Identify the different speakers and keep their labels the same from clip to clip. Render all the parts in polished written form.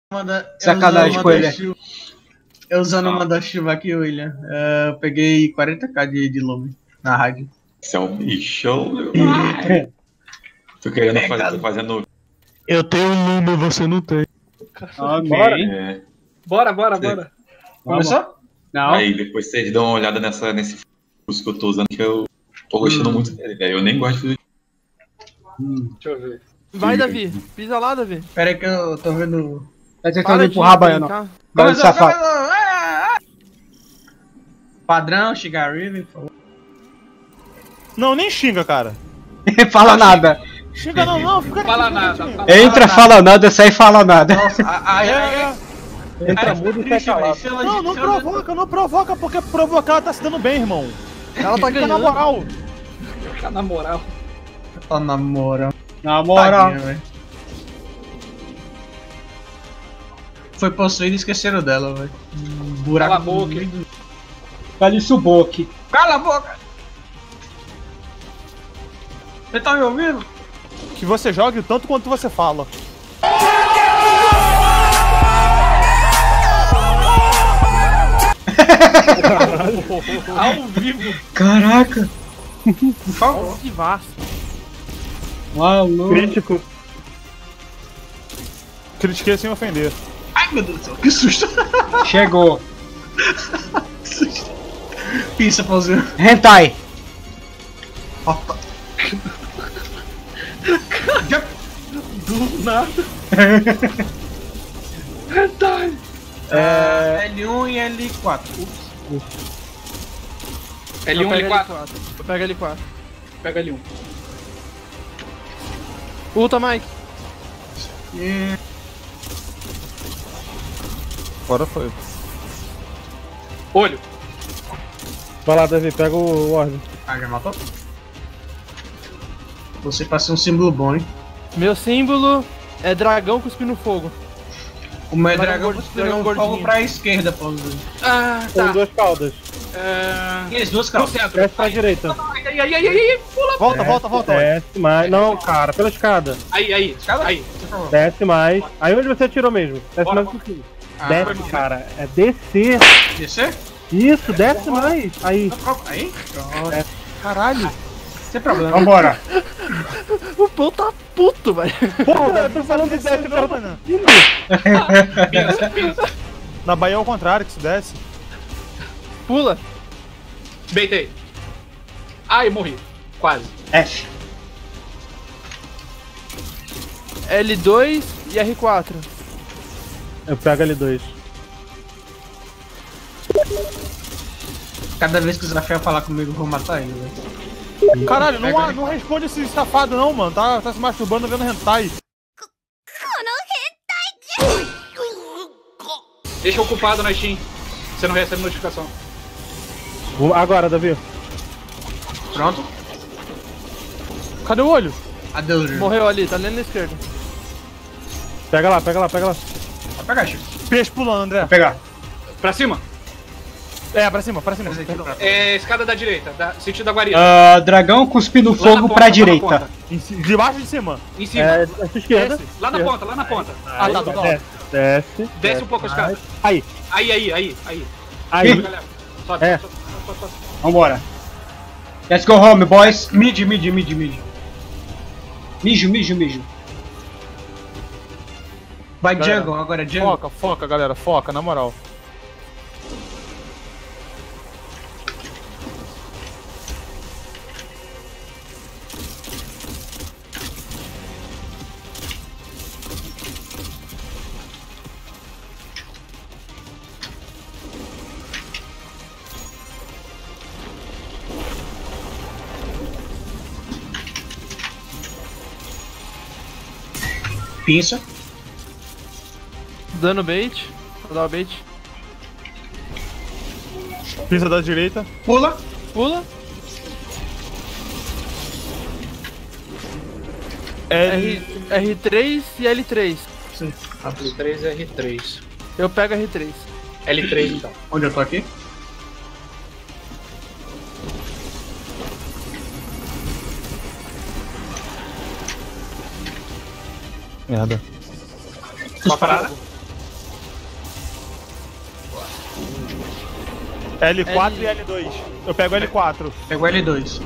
Speaker 1: Sacanagem com ele.
Speaker 2: Eu usando uma da chuva aqui, William. Eu peguei 40k de lume na rádio.
Speaker 3: Você é um bichão, meu. Tô querendo fazer, tô fazendo.
Speaker 4: Eu tenho um lume, você não tem.
Speaker 1: Amém.
Speaker 3: É,
Speaker 5: Bora.
Speaker 2: Começou?
Speaker 1: Não.
Speaker 3: aí depois vocês dão uma olhada nesse fluxo que eu tô usando, que eu tô gostando muito dele, velho. Eu nem gosto de.
Speaker 5: Deixa eu ver.
Speaker 6: Vai, Davi. Pisa lá, Davi.
Speaker 2: Pera aí que eu tô vendo.
Speaker 1: Tá tentando empurrar a baiana.
Speaker 6: brincar.
Speaker 1: Vai, safado.
Speaker 2: Padrão, Shigariri, por favor.
Speaker 4: Não, nem xinga, cara.
Speaker 1: Fala nada.
Speaker 4: Xinga não, fica
Speaker 5: Fala nada.
Speaker 1: Entra, fala nada, sai, fala nada.
Speaker 2: Nossa,
Speaker 1: Entra mudo e sai calado.
Speaker 4: Não provoca, porque provocar ela tá se dando bem, irmão.
Speaker 6: Ela tá
Speaker 4: Fica
Speaker 6: ganhando.
Speaker 4: na moral.
Speaker 5: Fica na moral.
Speaker 2: Tá na moral.
Speaker 1: Na moral.
Speaker 2: Tadinha, velho. Foi possuído e esqueceram dela, velho. Buraco.
Speaker 5: Cala a boca.
Speaker 1: Cala isso, boque.
Speaker 2: Cala a boca! Você tá me ouvindo?
Speaker 4: Que você jogue o tanto quanto você fala.
Speaker 5: Ao vivo.
Speaker 2: Caraca! Por favor.
Speaker 6: Que vasto.
Speaker 1: Maluco.
Speaker 4: Crítico. Critiquei sem ofender.
Speaker 2: Ai meu Deus do céu, que susto!
Speaker 1: Chegou.
Speaker 2: Que susto! Pisa, pauzinho.
Speaker 1: Hentai.
Speaker 5: Do nada. Hentai.
Speaker 2: L1 e L4.
Speaker 5: L1, L4.
Speaker 6: Eu pego L4.
Speaker 5: Pega L1.
Speaker 6: Ulta, Mike.
Speaker 4: Agora foi.
Speaker 5: Olho.
Speaker 4: Vai lá, Davi, pega o Orbe.
Speaker 2: Ah, já matou? Você passa um símbolo bom, hein?
Speaker 6: Meu símbolo é dragão cuspindo fogo.
Speaker 2: O meu
Speaker 6: Dragão
Speaker 2: dragão
Speaker 6: gordo-
Speaker 2: cuspiu
Speaker 6: dragão
Speaker 2: fogo
Speaker 6: gordinho.
Speaker 2: pra esquerda, pauzinho.
Speaker 5: Ah,
Speaker 4: Com
Speaker 5: tá.
Speaker 4: duas caudas.
Speaker 2: E as duas
Speaker 5: No
Speaker 2: calças.
Speaker 5: centro.
Speaker 4: Desce pra direita.
Speaker 5: Ai. Pula.
Speaker 4: Volta. Desce mais. Não, cara, pela escada.
Speaker 5: Aí.
Speaker 4: Desce mais. Aí onde você atirou mesmo. Desce
Speaker 5: Bora,
Speaker 4: mais
Speaker 5: bora.
Speaker 4: um pouquinho.
Speaker 2: Ah,
Speaker 4: Desce, cara. É descer.
Speaker 2: Descer?
Speaker 4: Isso, desce mais. Aí.
Speaker 2: Aí?
Speaker 4: Caralho.
Speaker 2: Sem problema.
Speaker 1: Vambora.
Speaker 6: O pão tá puto, velho.
Speaker 4: Pô, eu tô falando de desce, cara, mano.
Speaker 5: Pensa.
Speaker 4: Na Bahia é o contrário, que se desce.
Speaker 6: Pula.
Speaker 5: Beitei. Ai, morri. Quase.
Speaker 1: F.
Speaker 6: L2 e R4.
Speaker 4: Eu pego L2.
Speaker 2: Cada vez que o Zafel falar comigo, eu vou matar ele, velho.
Speaker 4: Caralho, não responde esse safado não, mano. Tá se masturbando vendo hentai.
Speaker 5: Deixa ocupado na Steam. Você não recebe notificação.
Speaker 4: Agora, Davi.
Speaker 2: Pronto?
Speaker 4: Cadê o olho?
Speaker 2: Adeus, Júlio.
Speaker 6: Morreu ali, tá ali na esquerda.
Speaker 4: Pega lá.
Speaker 2: Pode pegar, Chico.
Speaker 4: Peixe pulando, André.
Speaker 1: Vou pegar.
Speaker 5: Pra cima.
Speaker 4: É, pra cima.
Speaker 5: É escada da direita. Sentido da guarida.
Speaker 1: Dragão cuspindo
Speaker 5: Lá na
Speaker 1: fogo
Speaker 5: ponta,
Speaker 1: pra
Speaker 5: lá na
Speaker 1: direita.
Speaker 5: ponta.
Speaker 4: De baixo ou de cima?
Speaker 5: Em cima.
Speaker 4: É, a sua esquerda.
Speaker 6: Desce.
Speaker 5: Lá na ponta.
Speaker 4: Ah, tá, do lado. Desce.
Speaker 5: Desce um pouco a escada.
Speaker 4: Aí.
Speaker 5: Aí.
Speaker 4: Aí.
Speaker 5: Galera. Sobe.
Speaker 4: É.
Speaker 5: Sobe.
Speaker 1: Vambora. Let's go home, boys. Mijo.
Speaker 2: Vai
Speaker 4: Galera,
Speaker 2: jungle, agora jungle.
Speaker 4: Foca, galera. Foca, na moral.
Speaker 2: Pinça.
Speaker 6: Dando bait. Vou dar o bait.
Speaker 4: Pisa da direita.
Speaker 2: Pula.
Speaker 6: Pula. R3 e L3.
Speaker 2: Sim.
Speaker 5: R3 é R3.
Speaker 6: Eu pego R3.
Speaker 5: L3 então.
Speaker 2: Onde eu tô aqui?
Speaker 4: Merda.
Speaker 5: Só parada.
Speaker 4: L4 e L2. Eu pego L4.
Speaker 2: Pegou L2.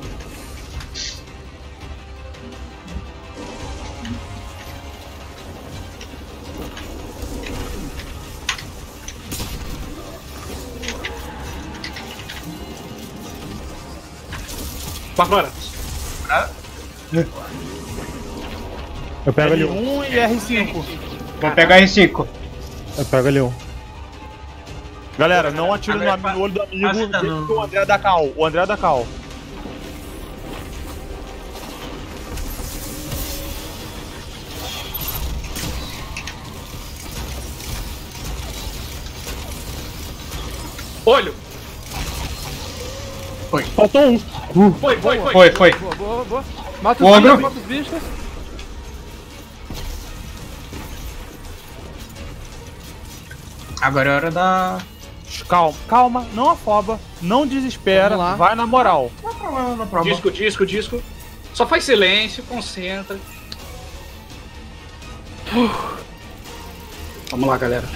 Speaker 5: Bárbara.
Speaker 4: Eu pego L1 e R5.
Speaker 1: Vou pegar R5.
Speaker 4: Eu pego L1. Galera, não atire no olho do amigo.
Speaker 2: Ajuda não.
Speaker 4: O André da Cal. O André da Cal.
Speaker 5: Olho.
Speaker 4: Faltou um.
Speaker 5: Foi.
Speaker 1: Foi.
Speaker 6: Boa. Mata
Speaker 1: O
Speaker 6: os
Speaker 1: ogro.
Speaker 6: bichos, mata os bichos.
Speaker 2: Agora é hora da...
Speaker 4: Calma, não afoba, não desespera,
Speaker 6: Vamos lá.
Speaker 4: vai na moral.
Speaker 2: Não problema, não problema.
Speaker 5: Disco. Só faz silêncio, concentra. Vamos lá, galera.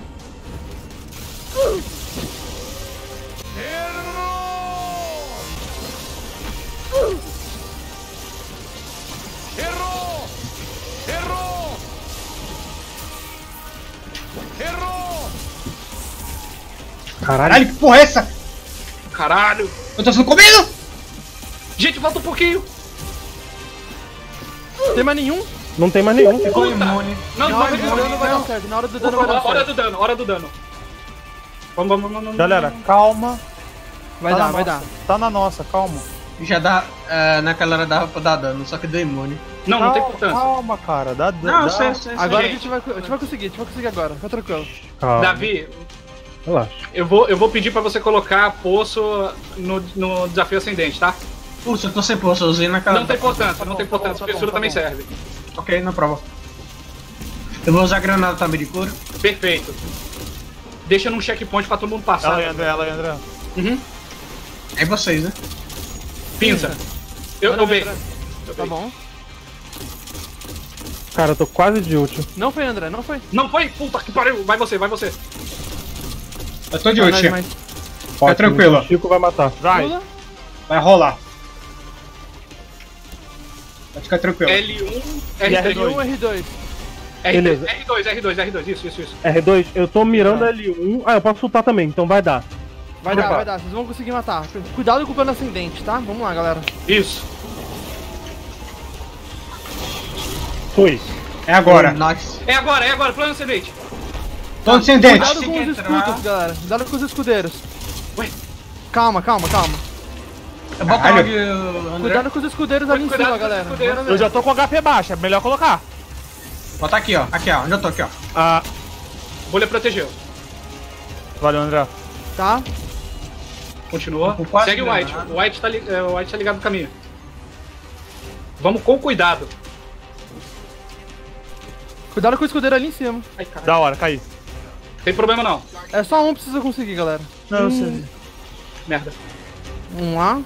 Speaker 1: Caralho, que porra é essa?
Speaker 5: Caralho.
Speaker 1: Eu tô sendo comido!
Speaker 5: Gente, volta um pouquinho.
Speaker 6: Tem mais nenhum?
Speaker 4: Não tem mais nenhum.
Speaker 2: Ficou
Speaker 5: Puta.
Speaker 2: imune.
Speaker 5: Não,
Speaker 6: Na hora do dano vai dar certo. Na hora do dano vai dar
Speaker 5: Hora
Speaker 6: certo.
Speaker 5: do dano, hora do dano. Vamos.
Speaker 4: Galera, calma.
Speaker 6: Vai
Speaker 4: Tá
Speaker 6: dar,
Speaker 4: na
Speaker 6: vai
Speaker 4: nossa.
Speaker 6: dar.
Speaker 4: Tá na nossa, calma.
Speaker 2: Já dá... naquela hora dava pra dar dano, só que deu imune.
Speaker 5: Não tem importância.
Speaker 4: Calma, cara. Dá.
Speaker 2: Não, eu sei.
Speaker 6: Agora a
Speaker 5: Gente.
Speaker 6: gente vai conseguir agora. Fica tranquilo.
Speaker 4: Calma.
Speaker 5: Davi,
Speaker 4: Relaxa.
Speaker 5: eu vou pedir pra você colocar poço no desafio ascendente, tá?
Speaker 2: Putz, eu tô sem poço, eu usei naquela...
Speaker 5: Não tem importância, Fissura também serve.
Speaker 2: Ok, não prova. Eu vou usar granada também de cura.
Speaker 5: Perfeito. Deixa num checkpoint pra todo mundo passar.
Speaker 4: Ela e André.
Speaker 5: Uhum.
Speaker 2: É vocês, né?
Speaker 5: Pinça. Eu bem.
Speaker 6: Tá bom.
Speaker 4: Cara, eu tô quase de útil.
Speaker 6: Não foi, André, não foi.
Speaker 5: Não foi? Puta que pariu. Vai você.
Speaker 1: Eu tô de
Speaker 6: Vai,
Speaker 1: ult.
Speaker 6: mas-
Speaker 1: Fica tranquilo.
Speaker 4: O Chico vai matar.
Speaker 6: Pula.
Speaker 1: Vai rolar. Vai ficar tranquilo.
Speaker 5: L1,
Speaker 6: R1,
Speaker 5: R3.
Speaker 6: R2.
Speaker 4: Beleza.
Speaker 5: R2. Isso.
Speaker 4: R2, eu tô mirando L1. Ah, eu posso soltar também, então vai dar.
Speaker 6: Vai dar. Vocês vão conseguir matar. Cuidado com o plano ascendente, tá? Vamos lá, galera.
Speaker 5: Isso.
Speaker 4: Fui.
Speaker 1: É agora.
Speaker 2: Nice.
Speaker 5: É agora, plano ascendente.
Speaker 1: Tô descendente.
Speaker 6: Cuidado com
Speaker 2: que
Speaker 6: os
Speaker 2: entrar.
Speaker 6: escudos, galera. Cuidado com os escudeiros.
Speaker 5: Ué.
Speaker 6: Calma.
Speaker 2: Eu boto
Speaker 1: Caralho.
Speaker 2: onde, André?
Speaker 6: Cuidado com os escudeiros ali em
Speaker 5: Cuidado
Speaker 6: cima,
Speaker 5: com os
Speaker 6: galera.
Speaker 5: escudeiros.
Speaker 6: Bora ver.
Speaker 4: Eu já tô com HP baixa, melhor colocar.
Speaker 2: Bota aqui, ó. Onde eu tô aqui, ó.
Speaker 4: Ah,
Speaker 5: Bolha protegeu.
Speaker 4: valeu, André.
Speaker 6: Tá?
Speaker 5: Continua.
Speaker 2: Com quase
Speaker 5: Segue o White.
Speaker 2: granada.
Speaker 5: O White tá ligado no caminho. Vamos com cuidado.
Speaker 6: Cuidado com o escudeiro ali em cima.
Speaker 5: Ai, caralho.
Speaker 4: Da hora, caí.
Speaker 5: Tem problema não.
Speaker 6: É só um que precisa conseguir, galera.
Speaker 4: Não, eu sei.
Speaker 5: Merda.
Speaker 6: Um lá.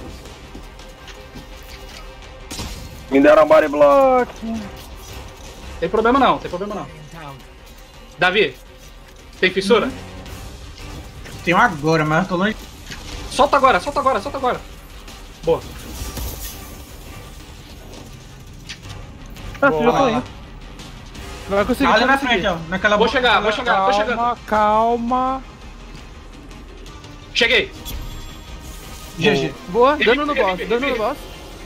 Speaker 4: Me deram um body block.
Speaker 5: Tem problema não. Davi, tem fissura?
Speaker 2: Tem um agora, mas eu tô longe.
Speaker 5: Solta agora. Boa.
Speaker 4: Ah, eu tô indo.
Speaker 6: Vai conseguir.
Speaker 2: Olha
Speaker 6: vai
Speaker 2: na
Speaker 6: conseguir.
Speaker 2: frente, ó. Naquela
Speaker 5: Vou
Speaker 2: boca-
Speaker 5: chegar. Tô chegando.
Speaker 4: Calma.
Speaker 5: Cheguei.
Speaker 2: GG.
Speaker 6: Boa, dano no boss.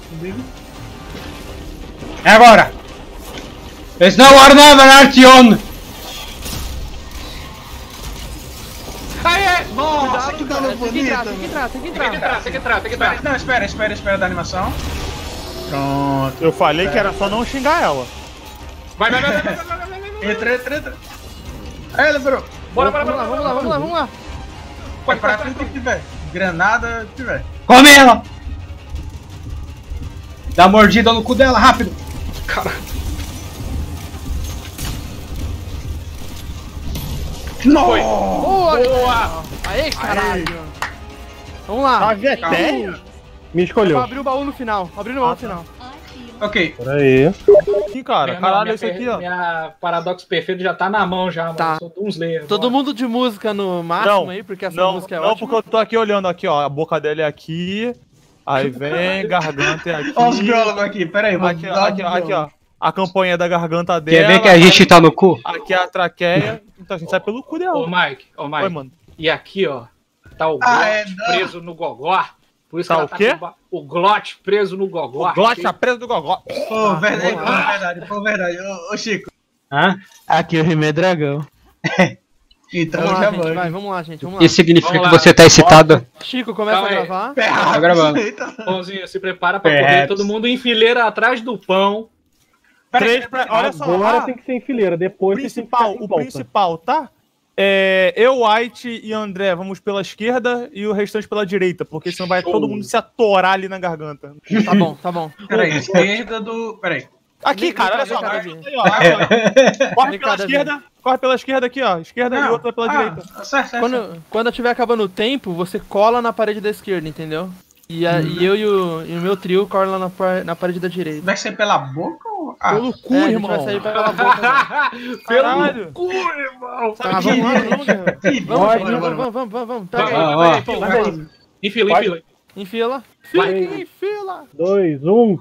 Speaker 1: É agora. There's no Arnav Artion.
Speaker 5: Aê!
Speaker 2: Nossa, que dano
Speaker 6: Tem que entrar, tem que entrar.
Speaker 5: Tem que entrar.
Speaker 2: Não, espera da animação. Pronto.
Speaker 4: Eu falei que era só não xingar ela.
Speaker 5: Vai.
Speaker 2: Entra. Aí, lembrou.
Speaker 5: Bora.
Speaker 6: Vamos lá.
Speaker 2: Pode parar tudo que tiver. Granada, que tiver.
Speaker 1: Come ela. Dá mordida no cu dela, rápido.
Speaker 5: Caralho.
Speaker 2: Foi.
Speaker 6: Boa! Aê, caralho! Vamos lá.
Speaker 4: Me escolheu.
Speaker 6: Vou abrir o baú no final. Abrir o baú no final.
Speaker 2: Ok.
Speaker 7: Peraí.
Speaker 4: Aqui, cara. Caralho, esse aqui, ó.
Speaker 5: Minha paradoxo perfeito já tá na mão já, mano.
Speaker 6: Tá.
Speaker 5: Sou de uns layers.
Speaker 6: Todo mundo de música no máximo
Speaker 4: Não,
Speaker 6: aí, porque essa
Speaker 4: Não,
Speaker 6: música é
Speaker 4: não,
Speaker 6: ótima.
Speaker 4: porque eu tô aqui olhando aqui, ó. A boca dele é aqui. Aí vem, garganta é aqui.
Speaker 2: Olha os biólogos aqui, peraí. Vou
Speaker 4: Aqui, ó,
Speaker 2: dar
Speaker 4: aqui, ó, aqui, ó. A campanha da garganta dela.
Speaker 1: Quer ver que a gente tá no cu?
Speaker 4: Aqui é a traqueia. Então a gente sai pelo cu
Speaker 5: Ô,
Speaker 4: dela.
Speaker 5: Mike,
Speaker 4: Oi, mano.
Speaker 5: E aqui, ó, tá o
Speaker 2: Ah,
Speaker 5: Glot
Speaker 2: não.
Speaker 5: preso no gogó. Por isso
Speaker 4: Tá
Speaker 5: que ela
Speaker 4: o quê?
Speaker 5: com o Glot preso no gogó.
Speaker 4: O Glot tá preso do gogó.
Speaker 2: Pô, verdade, pô, verdade. Ô, Chico.
Speaker 1: Hã?
Speaker 8: Aqui o Rimé Dragão.
Speaker 2: Então
Speaker 6: Vamos lá,
Speaker 2: já
Speaker 6: gente,
Speaker 2: vou.
Speaker 6: vai, vamos lá, gente, vamos lá.
Speaker 1: Isso significa
Speaker 5: Vamos
Speaker 1: que
Speaker 5: lá.
Speaker 1: você tá excitado?
Speaker 6: Chico, começa
Speaker 5: Calma
Speaker 6: a
Speaker 5: aí.
Speaker 6: gravar.
Speaker 2: Perhaps.
Speaker 1: gravando.
Speaker 2: Eita.
Speaker 5: Pãozinho, se prepara pra
Speaker 1: Perhaps.
Speaker 5: correr. Todo mundo em fileira atrás do pão.
Speaker 4: Três pra... Olha só,
Speaker 7: Agora tem que ser em fileira, depois tem que
Speaker 4: principal,
Speaker 7: ficar em
Speaker 4: o
Speaker 7: volta.
Speaker 4: principal, tá? Eu, White e André vamos pela esquerda e o restante pela direita, porque senão vai todo mundo se atorar ali na garganta.
Speaker 6: Tá bom, tá bom.
Speaker 2: Peraí, esquerda do. Peraí.
Speaker 4: Aqui,
Speaker 6: Vem
Speaker 4: cara,
Speaker 6: cá,
Speaker 4: olha só.
Speaker 6: vem cá,
Speaker 4: Aí,
Speaker 6: Davi.
Speaker 4: ó, corre
Speaker 6: Vem
Speaker 4: pela
Speaker 6: cá,
Speaker 4: esquerda, corre pela esquerda aqui, ó. Esquerda e outra pela direita.
Speaker 2: Certo.
Speaker 6: Quando estiver acabando o tempo, você cola na parede da esquerda, entendeu? E eu e o meu trio cola na parede da direita.
Speaker 2: Vai ser pela boca ou. Ah,
Speaker 4: Pelo cu,
Speaker 6: A gente
Speaker 4: irmão.
Speaker 6: vai sair pela boca.
Speaker 4: Caralho.
Speaker 5: Pelo cu, irmão.
Speaker 6: Tá, vamos lá, vamos, guerreiro.
Speaker 2: que
Speaker 6: Vamos. Pega
Speaker 5: Vai,
Speaker 6: aí.
Speaker 5: vai,
Speaker 1: ó.
Speaker 5: em fila,
Speaker 2: Vai,
Speaker 5: vai. Em fila, em fila.
Speaker 6: Em fila.
Speaker 5: Vai.
Speaker 6: Em fila.
Speaker 7: 2, 1.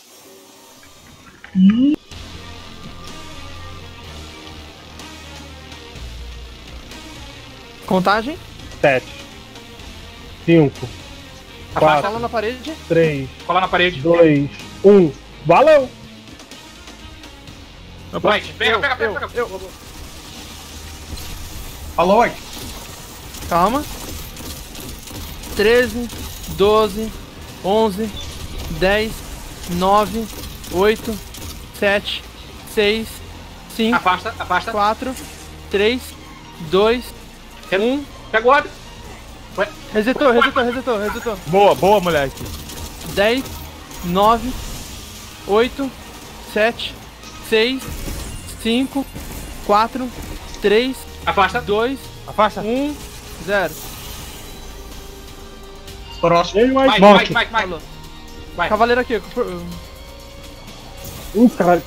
Speaker 6: Contagem.
Speaker 7: 7. 5,
Speaker 5: Afasta,
Speaker 6: Cola na parede.
Speaker 7: 3,
Speaker 5: cola na parede.
Speaker 7: 2, 1. Valeu!
Speaker 5: Vai, pega.
Speaker 2: Falou, White.
Speaker 6: Calma. 13, 12, 11, 10, 9, 8, 7, 6, 5,
Speaker 5: Afasta.
Speaker 6: 4, 3, 2, 1.
Speaker 5: Pega o óbvio.
Speaker 6: Resetou.
Speaker 4: Boa, moleque.
Speaker 6: 10, 9, 8, 7, 6, 5, 4, 3,
Speaker 5: Afasta.
Speaker 6: 2,
Speaker 4: Afasta.
Speaker 6: 1, 0.
Speaker 2: Próximo.
Speaker 7: Ei, mais
Speaker 5: Mike.
Speaker 6: Falou.
Speaker 5: Vai.
Speaker 6: Cavaleiro aqui.
Speaker 7: Caralho.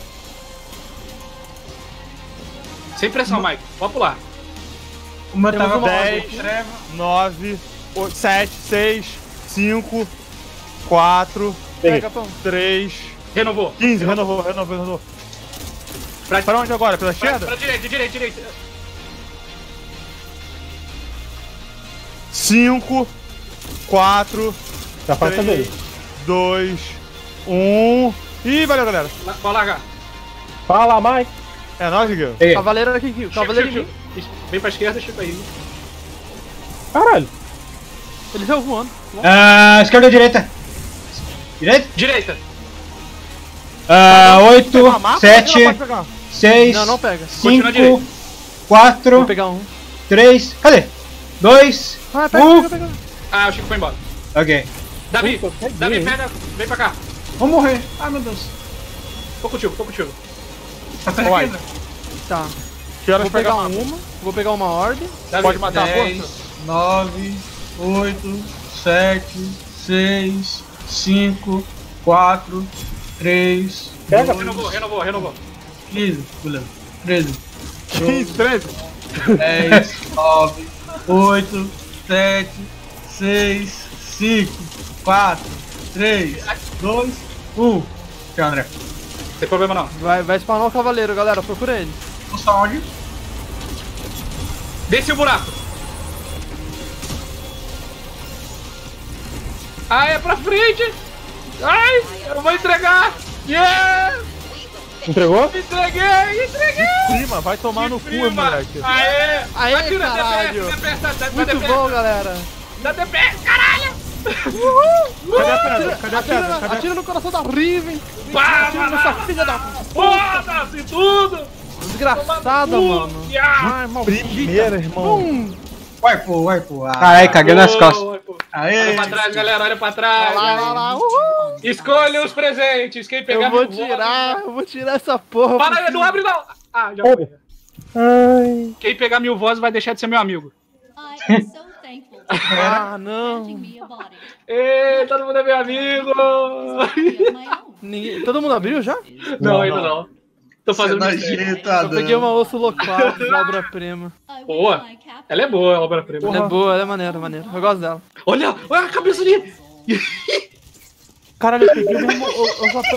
Speaker 5: Sem pressão, Mike. Pode pular.
Speaker 2: O meu
Speaker 6: Temos
Speaker 2: tava
Speaker 6: uma
Speaker 4: 10.
Speaker 2: com treva.
Speaker 4: 9, 8, 7, 6, 5, 4,
Speaker 6: Pega, pão.
Speaker 4: 3,
Speaker 5: Renovou.
Speaker 4: 15. Renovou.
Speaker 5: Pra,
Speaker 4: Pra onde agora? Pela
Speaker 5: pra
Speaker 4: esquerda?
Speaker 5: direita.
Speaker 4: 5, 4,
Speaker 7: Já faz
Speaker 4: 3,
Speaker 7: também.
Speaker 4: 2, 1. Ih, valeu, galera.
Speaker 5: Pode largar.
Speaker 7: Fala, Mike.
Speaker 4: É nóis, Miguel.
Speaker 6: Cavaleiro aqui. Cavaleiro em mim.
Speaker 5: Chico. Vem pra esquerda, Chico aí.
Speaker 7: Caralho.
Speaker 6: Ele saiu voando.
Speaker 1: Esquerda ou direita? Direita?
Speaker 5: Direita.
Speaker 1: 8,
Speaker 4: Pegar uma mapa?
Speaker 1: 7,
Speaker 4: Não, pode pegar.
Speaker 1: 6,
Speaker 6: Não pega.
Speaker 1: 5,
Speaker 5: Continua direito.
Speaker 1: 4,
Speaker 6: Vou pegar um.
Speaker 1: 3. Cadê? 2,
Speaker 6: Ah,
Speaker 1: 1.
Speaker 6: pega.
Speaker 5: Ah, o Chico foi embora.
Speaker 1: Ok.
Speaker 5: Davi,
Speaker 7: Puta, peguei,
Speaker 5: Davi,
Speaker 7: hein?
Speaker 5: pega. Vem pra cá.
Speaker 2: Vou morrer. Ai, meu Deus.
Speaker 5: Tô contigo.
Speaker 2: Tá perto
Speaker 4: Vai.
Speaker 2: aqui, né?
Speaker 6: Tá.
Speaker 4: Que horas
Speaker 6: Vou pegar
Speaker 4: pegar
Speaker 6: uma. Vou pegar uma orbe.
Speaker 5: Davi,
Speaker 4: Pode matar a
Speaker 2: 10,
Speaker 4: força?
Speaker 2: 9, 8, 7, 6, 5, 4, 3,
Speaker 7: Pega.
Speaker 2: 2,
Speaker 5: Renovou.
Speaker 2: 15, beleza. 13,
Speaker 4: 15, 13.
Speaker 2: 10, 9, 8, 7, 6, 5, 4, 3, 2, 1. Tchau, André.
Speaker 5: Não tem problema não.
Speaker 6: Vai spawnar o cavaleiro, galera. Procura ele.
Speaker 2: Vamos pra onde?
Speaker 5: Desce o buraco. Ai, é pra frente. Ai, eu vou entregar. Yeah!
Speaker 7: Entregou?
Speaker 5: Entreguei.
Speaker 4: Prima, vai tomar no cu, moleque.
Speaker 5: Aê.
Speaker 6: Aê,
Speaker 5: Atira,
Speaker 6: caralho.
Speaker 5: DPS,
Speaker 6: Muito bom, galera.
Speaker 5: Dá DPS, caralho.
Speaker 4: Cadê a pedra? Cadê a pedra?
Speaker 6: Atira no coração da Riven.
Speaker 5: Pá,
Speaker 6: Atira nessa filha da
Speaker 5: foda-se tudo.
Speaker 6: desgraçada, mano. Ai, maldita.
Speaker 4: Primeiro, irmão.
Speaker 2: Vai, pô.
Speaker 1: Caralho, caguei nas costas.
Speaker 2: Aê.
Speaker 5: Olha pra trás, galera, olha pra trás.
Speaker 6: Lá.
Speaker 5: Escolha os presentes. Quem pegar
Speaker 6: Eu vou
Speaker 5: meu
Speaker 6: eu vou tirar essa porra.
Speaker 5: Para aí, não abre não. Ah, já foi.
Speaker 7: Ai.
Speaker 5: Quem pegar 1000 vozes vai deixar de ser meu amigo.
Speaker 9: I am so thankful for
Speaker 6: Ah, não.
Speaker 9: granting me a body.
Speaker 5: Ei, todo mundo é meu amigo.
Speaker 9: Of my own.
Speaker 6: Todo mundo abriu já?
Speaker 5: Não, ainda não. Tô fazendo mistério.
Speaker 2: Nojenta,
Speaker 6: Eu peguei uma osso local de obra-prima.
Speaker 5: Boa. Ela é boa, a obra-prima.
Speaker 6: Ela é boa, ela é maneira. Eu gosto dela.
Speaker 5: Olha a cabeça ali!
Speaker 4: Caralho, eu peguei o mesmo. Eu já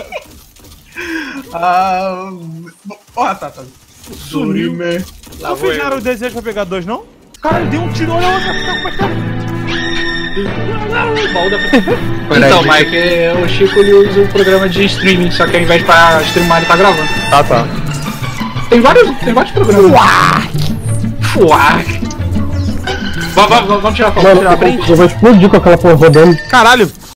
Speaker 2: Tá. Dorime.
Speaker 5: Lá
Speaker 4: não
Speaker 5: vou eu.
Speaker 4: fizeram o desejo pra pegar 2, não? Caralho, deu um tiro, olha como é que tá.
Speaker 5: Baú da Então, Mike, o Chico ele usa o programa de streaming, só que ao invés de pra streamar ele tá gravando.
Speaker 7: Tá.
Speaker 5: Tem vários programas. Vamos tirar a foto.
Speaker 7: Mano, eu vou explodir com aquela porra rodando.
Speaker 4: Caralho,